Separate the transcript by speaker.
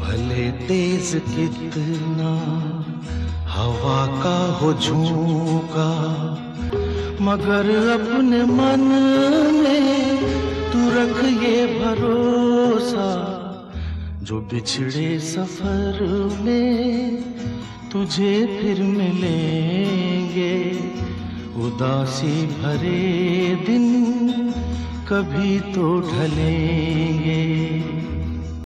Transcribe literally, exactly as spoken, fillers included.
Speaker 1: भले तेज कितना हवा का हो झोंका, मगर अपने मन में तू रख ये भरोसा, जो बिछड़े सफर में तुझे फिर मिलेंगे। उदासी भरे दिन कभी तो ढलेंगे।